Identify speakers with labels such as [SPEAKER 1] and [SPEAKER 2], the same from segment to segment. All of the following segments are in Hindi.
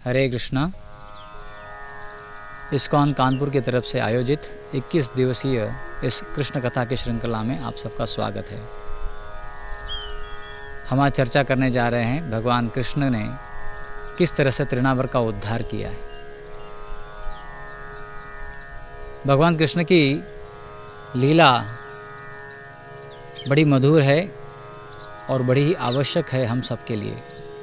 [SPEAKER 1] हरे कृष्णा। इस्कॉन कानपुर की तरफ से आयोजित 21 दिवसीय इस कृष्ण कथा की श्रृंखला में आप सबका स्वागत है। हम आज चर्चा करने जा रहे हैं भगवान कृष्ण ने किस तरह से तृणावर का उद्धार किया है। भगवान कृष्ण की लीला बड़ी मधुर है और बड़ी ही आवश्यक है हम सब के लिए।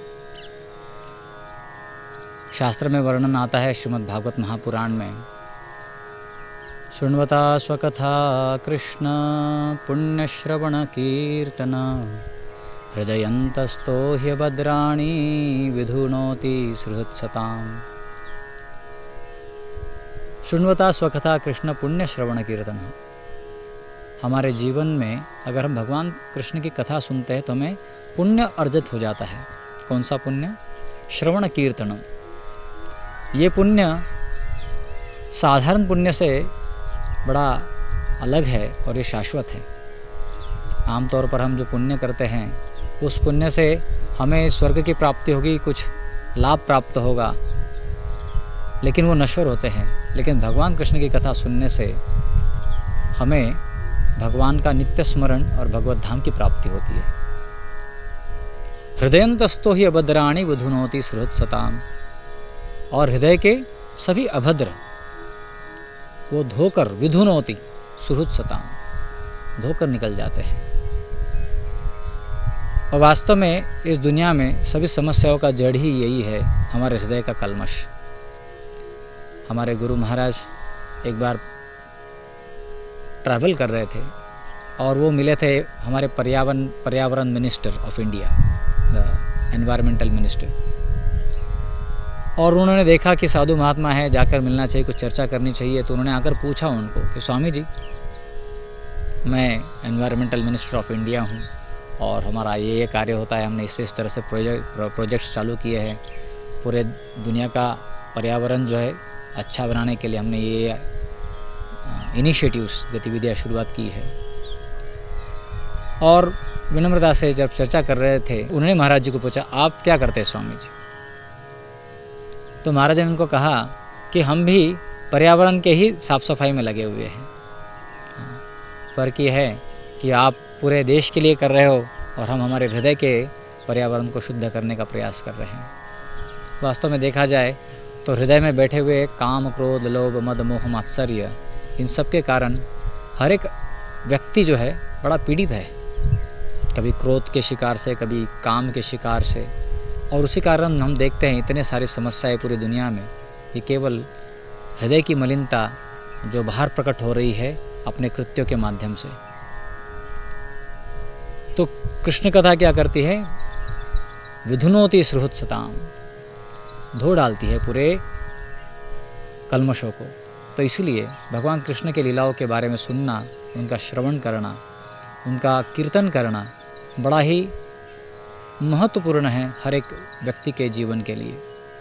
[SPEAKER 1] शास्त्र में वर्णन आता है श्रीमद् भागवत महापुराण में, शृण्वता स्वकथा कृष्ण पुण्यश्रवण कीर्तन हृदयन्तस्तो ह्यभद्राणि विधुनोति सुहृत्सताम्। शृण्वता स्वकथा कृष्ण पुण्यश्रवण कीर्तन। हमारे जीवन में अगर हम भगवान कृष्ण की कथा सुनते हैं तो हमें पुण्य अर्जित हो जाता है। कौन सा पुण्य? श्रवण कीर्तन। ये पुण्य साधारण पुण्य से बड़ा अलग है और ये शाश्वत है। आमतौर पर हम जो पुण्य करते हैं उस पुण्य से हमें स्वर्ग की प्राप्ति होगी, कुछ लाभ प्राप्त होगा, लेकिन वो नश्वर होते हैं। लेकिन भगवान कृष्ण की कथा सुनने से हमें भगवान का नित्य स्मरण और भगवत धाम की प्राप्ति होती है। हृदयन्तस्तो हि अभद्राणि विधुनोति सुहृत्सताम्। और हृदय के सभी अभद्र वो धोकर, विधुनोति सुहृत्सताम्, धोकर निकल जाते हैं। और वास्तव में इस दुनिया में सभी समस्याओं का जड़ ही यही है, हमारे हृदय का कल्मश। हमारे गुरु महाराज एक बार ट्रैवल कर रहे थे और वो मिले थे हमारे पर्यावरण minister of India, the environmental minister. और उन्होंने देखा कि साधु महात्मा है, जाकर मिलना चाहिए, कुछ चर्चा करनी चाहिए। तो उन्होंने आकर पूछा उनको कि स्वामी जी, मैं एनवायरमेंटल मिनिस्टर ऑफ इंडिया हूँ और हमारा ये कार्य होता है, हमने इस तरह से प्रोजेक्ट्स चालू किए हैं, पूरे दुनिया का पर्यावरण जो है अच्छा बनाने के लिए हमने ये इनिशिएटिव्स, गतिविधियाँ शुरुआत की है। और विनम्रता से जब चर्चा कर रहे थे, उन्होंने महाराज जी को पूछा, आप क्या करते हैं स्वामी जी? तो महाराज ने उनको कहा कि हम भी पर्यावरण के ही साफ सफाई में लगे हुए हैं। फ़र्क ये है कि आप पूरे देश के लिए कर रहे हो और हम हमारे हृदय के पर्यावरण को शुद्ध करने का प्रयास कर रहे हैं। वास्तव में देखा जाए तो हृदय में बैठे हुए काम, क्रोध, लोभ, मद, मोह, मात्सर्य, इन सब के कारण हर एक व्यक्ति जो है बड़ा पीड़ित है। कभी क्रोध के शिकार से, कभी काम के शिकार से। और उसी कारण हम देखते हैं इतने सारी समस्याएं पूरी दुनिया में, ये केवल हृदय की मलिनता जो बाहर प्रकट हो रही है अपने कृत्यों के माध्यम से। तो कृष्ण कथा क्या करती है? विधुनोति सुहृत्सताम्, धो डालती है पूरे कल्मशों को। तो इसलिए भगवान कृष्ण के लीलाओं के बारे में सुनना, उनका श्रवण करना, उनका कीर्तन करना बड़ा ही महत्वपूर्ण है हर एक व्यक्ति के जीवन के लिए।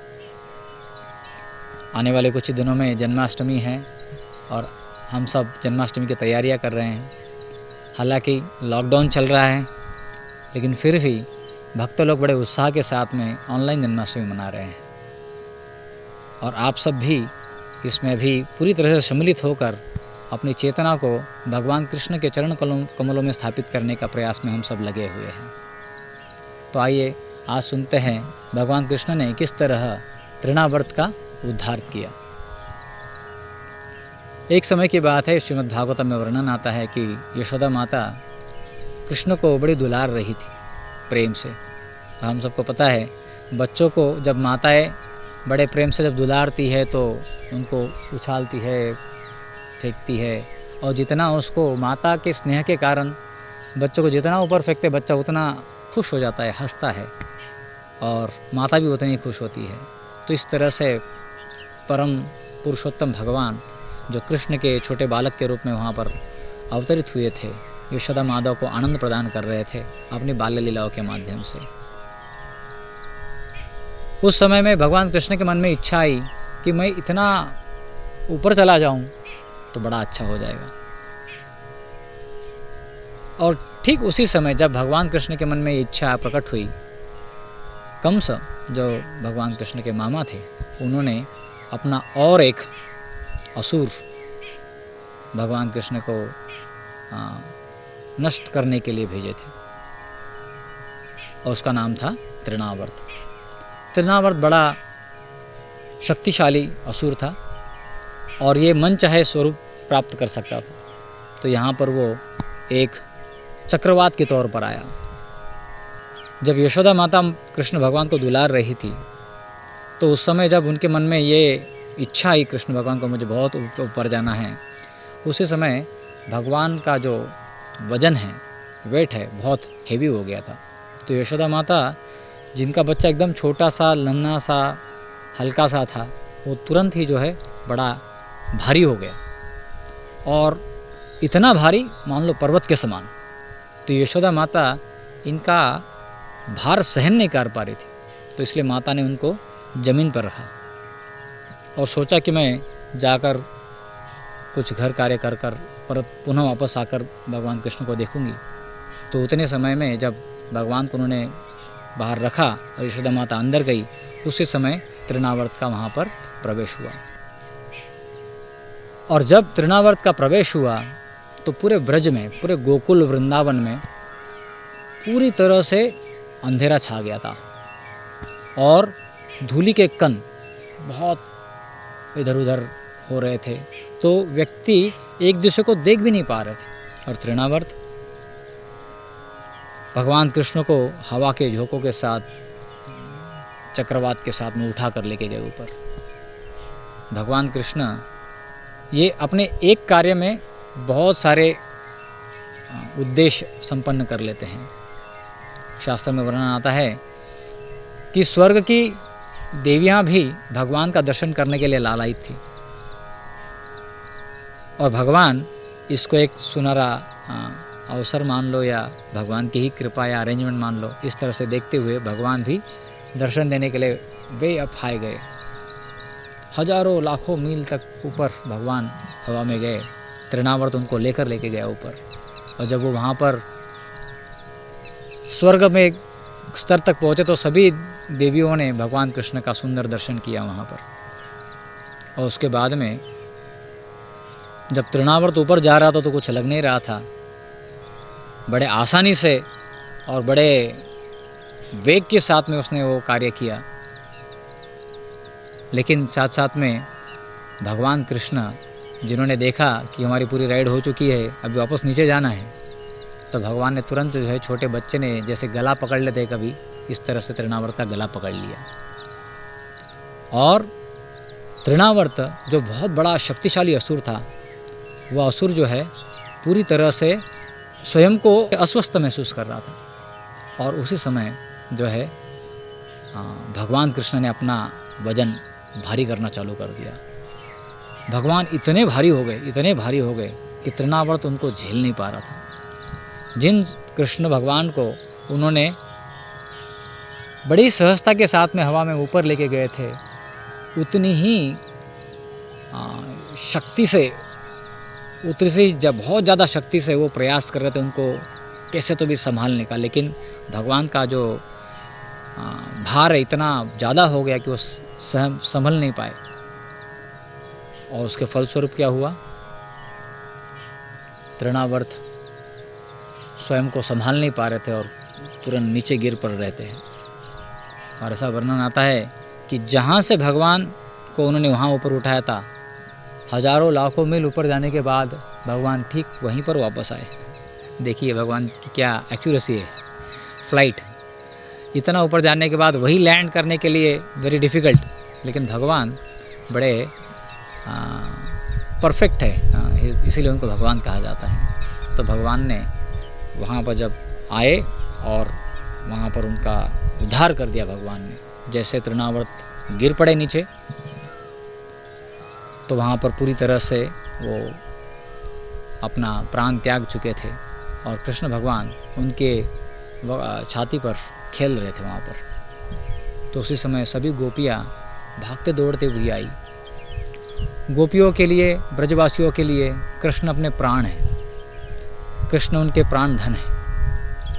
[SPEAKER 1] आने वाले कुछ दिनों में जन्माष्टमी है और हम सब जन्माष्टमी की तैयारियां कर रहे हैं। हालांकि लॉकडाउन चल रहा है, लेकिन फिर भी भक्त लोग बड़े उत्साह के साथ में ऑनलाइन जन्माष्टमी मना रहे हैं। और आप सब भी इसमें भी पूरी तरह से सम्मिलित होकर अपनी चेतना को भगवान कृष्ण के चरण कमलों में स्थापित करने का प्रयास में हम सब लगे हुए हैं। तो आइए आज सुनते हैं भगवान कृष्ण ने किस तरह तृणावर्त का उद्धार किया। एक समय की बात है, श्रीमद् भागवतम में वर्णन आता है कि यशोदा माता कृष्ण को बड़ी दुलार रही थी प्रेम से। तो हम सबको पता है, बच्चों को जब माताएं बड़े प्रेम से जब दुलारती है तो उनको उछालती है, फेंकती है। और जितना उसको माता के स्नेह के कारण बच्चों को जितना ऊपर फेंकते, बच्चा उतना खुश हो जाता है, हंसता है, और माता भी उतनी खुश होती है। तो इस तरह से परम पुरुषोत्तम भगवान जो कृष्ण के छोटे बालक के रूप में वहाँ पर अवतरित हुए थे, यशोदा माधव को आनंद प्रदान कर रहे थे अपनी बाल्य लीलाओं के माध्यम से। उस समय में भगवान कृष्ण के मन में इच्छा आई कि मैं इतना ऊपर चला जाऊं तो बड़ा अच्छा हो जाएगा। और ठीक उसी समय जब भगवान कृष्ण के मन में इच्छा प्रकट हुई, कंस जो भगवान कृष्ण के मामा थे, उन्होंने अपना और एक असुर भगवान कृष्ण को नष्ट करने के लिए भेजे थे और उसका नाम था तृणावर्त। तृणावर्त बड़ा शक्तिशाली असुर था और ये मन चाहे स्वरूप प्राप्त कर सकता था। तो यहाँ पर वो एक चक्रवात के तौर पर आया। जब यशोदा माता कृष्ण भगवान को दुलार रही थी तो उस समय जब उनके मन में ये इच्छा आई कृष्ण भगवान को मुझे बहुत ऊपर जाना है, उसी समय भगवान का जो वजन है, वेट है, बहुत हेवी हो गया था। तो यशोदा माता, जिनका बच्चा एकदम छोटा सा, नन्हा सा, हल्का सा था, वो तुरंत ही जो है बड़ा भारी हो गया और इतना भारी मान लो पर्वत के समान। तो यशोदा माता इनका भार सहन नहीं कर पा रही थी, तो इसलिए माता ने उनको ज़मीन पर रखा और सोचा कि मैं जाकर कुछ घर कार्य कर कर पर पुनः वापस आकर भगवान कृष्ण को देखूंगी। तो उतने समय में जब भगवान को उन्होंने बाहर रखा और यशोदा माता अंदर गई, उसी समय तृणावर्त का वहाँ पर प्रवेश हुआ। और जब तृणावर्त का प्रवेश हुआ तो पूरे ब्रज में, पूरे गोकुल वृंदावन में पूरी तरह से अंधेरा छा गया था और धूली के कण बहुत इधर उधर हो रहे थे, तो व्यक्ति एक दूसरे को देख भी नहीं पा रहे थे। और तृणावर्त भगवान कृष्ण को हवा के झोंकों के साथ, चक्रवात के साथ में उठा कर लेके गए ऊपर। भगवान कृष्ण ये अपने एक कार्य में बहुत सारे उद्देश्य संपन्न कर लेते हैं। शास्त्र में वर्णन आता है कि स्वर्ग की देवियां भी भगवान का दर्शन करने के लिए लालायित थी और भगवान इसको एक सुनहरा अवसर मान लो या भगवान की ही कृपा या अरेंजमेंट मान लो, इस तरह से देखते हुए भगवान भी दर्शन देने के लिए वे अप आए गए। हजारों लाखों मील तक ऊपर भगवान हवा में गए, तृणावर्त उनको लेके गया ऊपर। और जब वो वहाँ पर स्वर्ग में एक स्तर तक पहुँचे तो सभी देवियों ने भगवान कृष्ण का सुंदर दर्शन किया वहाँ पर। और उसके बाद में जब तृणावर्त ऊपर जा रहा था तो कुछ लग नहीं रहा था, बड़े आसानी से और बड़े वेग के साथ में उसने वो कार्य किया। लेकिन साथ साथ में भगवान कृष्ण, जिन्होंने देखा कि हमारी पूरी राइड हो चुकी है, अभी वापस नीचे जाना है, तो भगवान ने तुरंत जो है छोटे बच्चे ने जैसे गला पकड़ लेते कभी, इस तरह से तृणावर्त का गला पकड़ लिया। और तृणावर्त जो बहुत बड़ा शक्तिशाली असुर था, वह असुर जो है पूरी तरह से स्वयं को अस्वस्थ महसूस कर रहा था। और उसी समय जो है भगवान कृष्ण ने अपना वजन भारी करना चालू कर दिया। भगवान इतने भारी हो गए कि तृणावर्त उनको झेल नहीं पा रहा था। जिन कृष्ण भगवान को उन्होंने बड़ी सहजता के साथ में हवा में ऊपर लेके गए थे, उतनी ही शक्ति से, जब बहुत ज़्यादा शक्ति से वो प्रयास कर रहे थे उनको कैसे तो भी संभालने का, लेकिन भगवान का जो भार इतना ज़्यादा हो गया कि वो संभल नहीं पाए। और उसके फलस्वरूप क्या हुआ, तृणावर्त स्वयं को संभाल नहीं पा रहे थे और तुरंत नीचे गिर पड़ रहे थे। और ऐसा वर्णन आता है कि जहाँ से भगवान को उन्होंने वहाँ ऊपर उठाया था, हजारों लाखों मील ऊपर जाने के बाद भगवान ठीक वहीं पर वापस आए। देखिए भगवान की क्या एक्यूरेसी है। फ्लाइट इतना ऊपर जाने के बाद वही लैंड करने के लिए वेरी डिफ़िकल्ट, लेकिन भगवान बड़े परफेक्ट है, इसीलिए उनको भगवान कहा जाता है। तो भगवान ने वहाँ पर जब आए और वहाँ पर उनका उद्धार कर दिया भगवान ने। जैसे तृणावर्त गिर पड़े नीचे, तो वहाँ पर पूरी तरह से वो अपना प्राण त्याग चुके थे और कृष्ण भगवान उनके छाती पर खेल रहे थे वहाँ पर। तो उसी समय सभी गोपियाँ भागते दौड़ते हुए आई। गोपियों के लिए, ब्रजवासियों के लिए कृष्ण अपने प्राण हैं, कृष्ण उनके प्राण धन है।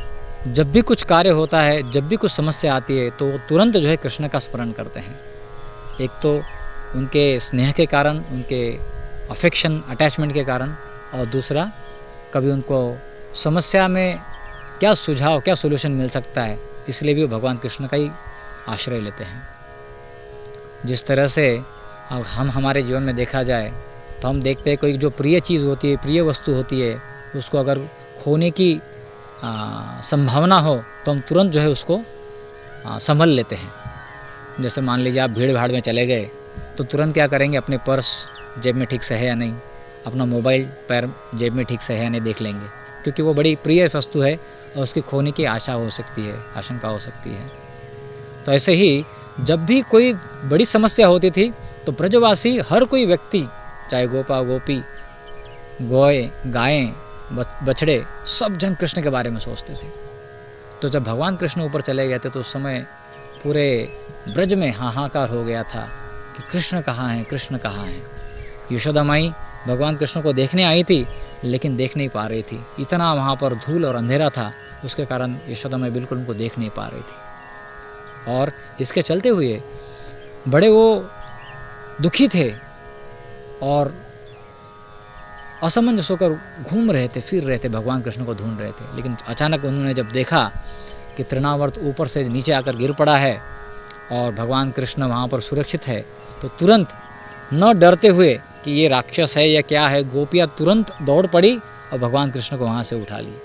[SPEAKER 1] जब भी कुछ कार्य होता है, जब भी कुछ समस्या आती है, तो तुरंत जो है कृष्ण का स्मरण करते हैं। एक तो उनके स्नेह के कारण, उनके अफेक्शन, अटैचमेंट के कारण, और दूसरा कभी उनको समस्या में क्या सुझाव, क्या सोल्यूशन मिल सकता है, इसलिए भी वो भगवान कृष्ण का ही आश्रय लेते हैं। जिस तरह से हम हमारे जीवन में देखा जाए तो हम देखते हैं कोई जो प्रिय चीज़ होती है, प्रिय वस्तु होती है, उसको अगर खोने की संभावना हो तो हम तुरंत जो है उसको संभल लेते हैं। जैसे मान लीजिए आप भीड़ भाड़ में चले गए तो तुरंत क्या करेंगे, अपने पर्स जेब में ठीक से है या नहीं, अपना मोबाइल पैर जेब में ठीक से है या नहीं देख लेंगे, क्योंकि वो बड़ी प्रिय वस्तु है और उसकी खोने की आशा हो सकती है, आशंका हो सकती है। तो ऐसे ही जब भी कोई बड़ी समस्या होती थी तो ब्रजवासी हर कोई व्यक्ति, चाहे गोपा गोपी, गायें, बछड़े, सब जन कृष्ण के बारे में सोचते थे। तो जब भगवान कृष्ण ऊपर चले गए थे तो उस समय पूरे ब्रज में हाहाकार हो गया था कि कृष्ण कहाँ हैं, कृष्ण कहाँ हैं। यशोदा माई भगवान कृष्ण को देखने आई थी लेकिन देख नहीं पा रही थी, इतना वहाँ पर धूल और अंधेरा था, उसके कारण यशोदा माई बिल्कुल उनको देख नहीं पा रही थी। और इसके चलते हुए बड़े वो दुखी थे और असमंजस होकर घूम रहे थे, फिर रहे थे, भगवान कृष्ण को ढूंढ रहे थे। लेकिन अचानक उन्होंने जब देखा कि तृणावर्त ऊपर से नीचे आकर गिर पड़ा है और भगवान कृष्ण वहाँ पर सुरक्षित है, तो तुरंत न डरते हुए कि ये राक्षस है या क्या है, गोपियाँ तुरंत दौड़ पड़ी और भगवान कृष्ण को वहाँ से उठा लिए।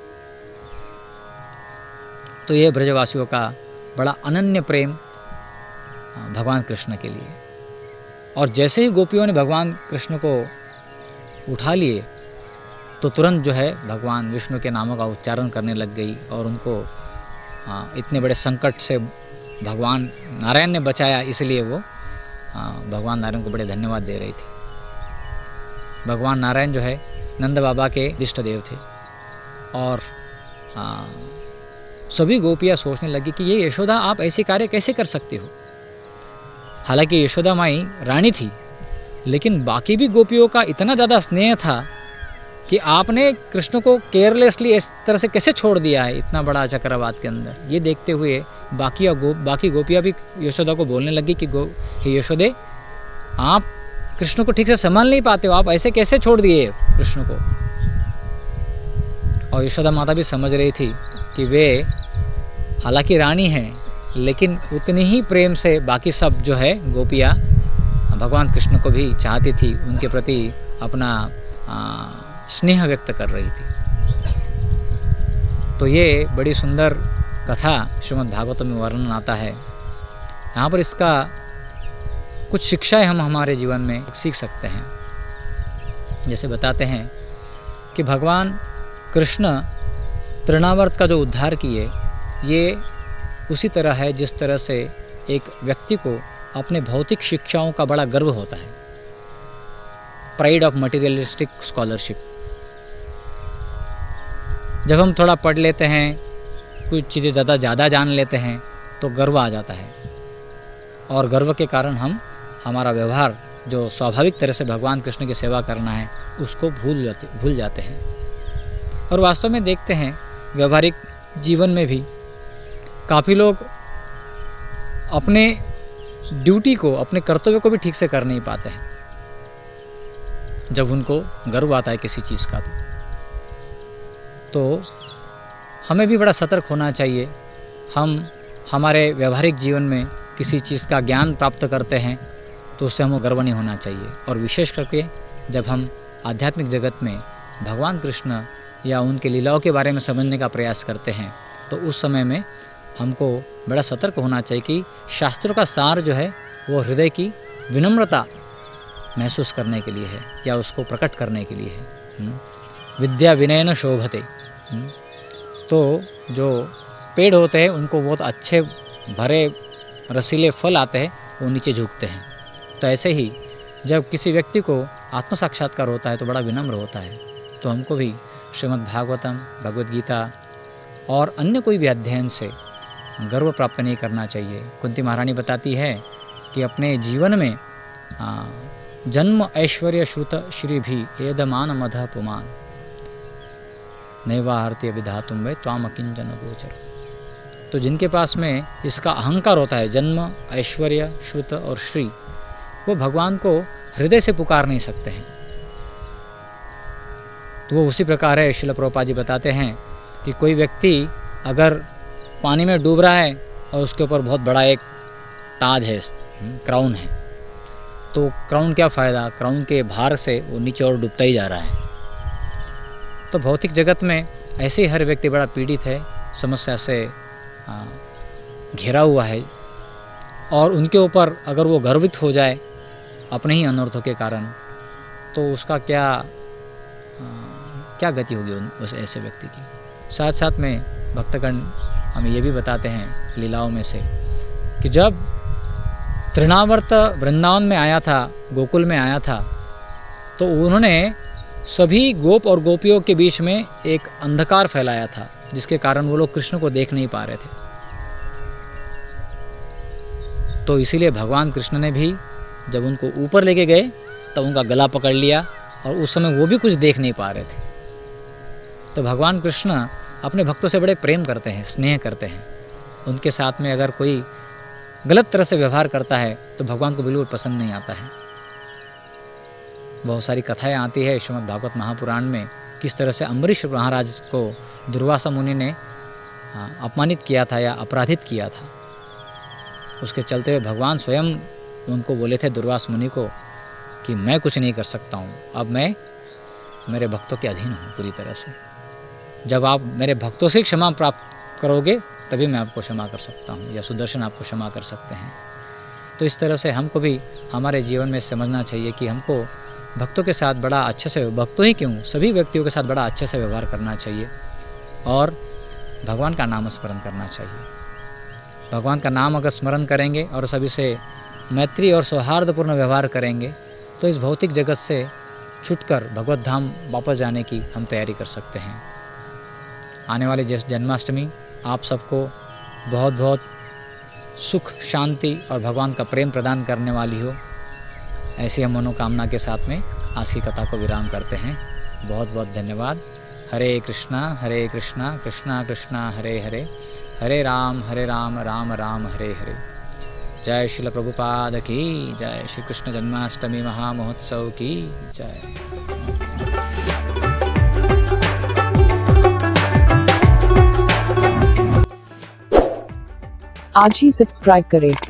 [SPEAKER 1] तो ये ब्रजवासियों का बड़ा अनन्य प्रेम भगवान कृष्ण के लिए। और जैसे ही गोपियों ने भगवान कृष्ण को उठा लिए तो तुरंत जो है भगवान विष्णु के नामों का उच्चारण करने लग गई और उनको इतने बड़े संकट से भगवान नारायण ने बचाया, इसलिए वो भगवान नारायण को बड़े धन्यवाद दे रही थी। भगवान नारायण जो है नंद बाबा के इष्ट देव थे और सभी गोपियाँ सोचने लगी कि ये यशोदा, आप ऐसे कार्य कैसे कर सकते हो। हालांकि यशोदा माई रानी थी, लेकिन बाकी भी गोपियों का इतना ज़्यादा स्नेह था कि आपने कृष्ण को केयरलेसली इस तरह से कैसे छोड़ दिया है इतना बड़ा चक्रवात के अंदर। ये देखते हुए बाकी गोपियाँ भी यशोदा को बोलने लगी कि हे यशोदे, आप कृष्ण को ठीक से संभाल नहीं पाते हो, आप ऐसे कैसे छोड़ दिए कृष्ण को। और यशोदा माता भी समझ रही थी कि वे हालांकि रानी हैं, लेकिन उतनी ही प्रेम से बाकी सब जो है गोपियाँ भगवान कृष्ण को भी चाहती थी, उनके प्रति अपना स्नेह व्यक्त कर रही थी। तो ये बड़ी सुंदर कथा श्रीमद् भागवत में वर्णन आता है। यहाँ पर इसका कुछ शिक्षाएं हम हमारे जीवन में सीख सकते हैं। जैसे बताते हैं कि भगवान कृष्ण तृणावर्त का जो उद्धार किए, ये उसी तरह है जिस तरह से एक व्यक्ति को अपने भौतिक शिक्षाओं का बड़ा गर्व होता है, प्राइड ऑफ मटेरियलिस्टिक स्कॉलरशिप। जब हम थोड़ा पढ़ लेते हैं, कुछ चीज़ें ज़्यादा जान लेते हैं तो गर्व आ जाता है, और गर्व के कारण हम हमारा व्यवहार जो स्वाभाविक तरह से भगवान कृष्ण की सेवा करना है उसको भूल जाते हैं। और वास्तव में देखते हैं व्यवहारिक जीवन में भी काफ़ी लोग अपने ड्यूटी को, अपने कर्तव्य को भी ठीक से कर नहीं पाते हैं जब उनको गर्व आता है किसी चीज़ का। तो हमें भी बड़ा सतर्क होना चाहिए। हम हमारे व्यवहारिक जीवन में किसी चीज़ का ज्ञान प्राप्त करते हैं तो उससे हमें गर्व नहीं होना चाहिए। और विशेष करके जब हम आध्यात्मिक जगत में भगवान कृष्ण या उनके लीलाओं के बारे में समझने का प्रयास करते हैं तो उस समय में हमको बड़ा सतर्क होना चाहिए कि शास्त्रों का सार जो है वो हृदय की विनम्रता महसूस करने के लिए है या उसको प्रकट करने के लिए है। विद्या विनयन शोभते। तो जो पेड़ होते हैं उनको बहुत अच्छे भरे रसीले फल आते हैं, वो नीचे झुकते हैं। तो ऐसे ही जब किसी व्यक्ति को आत्म साक्षात्कार होता है तो बड़ा विनम्र होता है। तो हमको भी श्रीमद् भागवतम, भगवद गीता और अन्य कोई भी अध्ययन से गर्व प्राप्त नहीं करना चाहिए। कुंती महारानी बताती है कि अपने जीवन में जन्म ऐश्वर्य श्रुत श्री भी एदमान मध पुमान नैवाहर्त्य विधातुम वे त्वाम अकिंचन गोचर। तो जिनके पास में इसका अहंकार होता है, जन्म, ऐश्वर्य, श्रुत और श्री, वो भगवान को हृदय से पुकार नहीं सकते हैं। तो वो उसी प्रकार है। श्रील प्रभुपाद जी बताते हैं कि कोई व्यक्ति अगर पानी में डूब रहा है और उसके ऊपर बहुत बड़ा एक ताज है, क्राउन है, तो क्राउन क्या फ़ायदा, क्राउन के भार से वो नीचे और डूबता ही जा रहा है। तो भौतिक जगत में ऐसे ही हर व्यक्ति बड़ा पीड़ित है, समस्या से घिरा हुआ है, और उनके ऊपर अगर वो गर्वित हो जाए अपने ही अनर्थों के कारण, तो उसका क्या गति होगी उस ऐसे व्यक्ति की। साथ साथ में भक्तगण हमें ये भी बताते हैं लीलाओं में से कि जब तृणावर्त वृंदावन में आया था, गोकुल में आया था, तो उन्होंने सभी गोप और गोपियों के बीच में एक अंधकार फैलाया था, जिसके कारण वो लोग कृष्ण को देख नहीं पा रहे थे। तो इसीलिए भगवान कृष्ण ने भी जब उनको ऊपर लेके गए तब उनका गला पकड़ लिया, और उस समय वो भी कुछ देख नहीं पा रहे थे। तो भगवान कृष्ण अपने भक्तों से बड़े प्रेम करते हैं, स्नेह करते हैं। उनके साथ में अगर कोई गलत तरह से व्यवहार करता है तो भगवान को बिल्कुल पसंद नहीं आता है। बहुत सारी कथाएं आती है श्रीमद् भागवत महापुराण में, किस तरह से अम्बरीश महाराज को दुर्वासा मुनि ने अपमानित किया था या अपराधित किया था। उसके चलते हुए भगवान स्वयं उनको बोले थे, दुर्वास मुनि को, कि मैं कुछ नहीं कर सकता हूँ, अब मैं मेरे भक्तों के अधीन हूँ पूरी तरह से। जब आप मेरे भक्तों से क्षमा प्राप्त करोगे तभी मैं आपको क्षमा कर सकता हूँ, या सुदर्शन आपको क्षमा कर सकते हैं। तो इस तरह से हमको भी हमारे जीवन में समझना चाहिए कि हमको भक्तों के साथ बड़ा अच्छे से, भक्तों ही क्यों, सभी व्यक्तियों के साथ बड़ा अच्छे से व्यवहार करना चाहिए, और भगवान का नाम स्मरण करना चाहिए। भगवान का नाम अगर स्मरण करेंगे और सभी से मैत्री और सौहार्दपूर्ण व्यवहार करेंगे तो इस भौतिक जगत से छूटकर भगवत धाम वापस जाने की हम तैयारी कर सकते हैं। आने वाली जन्माष्टमी आप सबको बहुत बहुत सुख, शांति और भगवान का प्रेम प्रदान करने वाली हो, ऐसी हम मनोकामना के साथ में आज की कथा को विराम करते हैं। बहुत बहुत धन्यवाद। हरे कृष्णा कृष्णा कृष्णा हरे हरे, हरे राम राम राम हरे हरे। जय श्रील प्रभुपाद की जय। श्री कृष्ण जन्माष्टमी महामहोत्सव की जय।
[SPEAKER 2] आज ही सब्सक्राइब करें।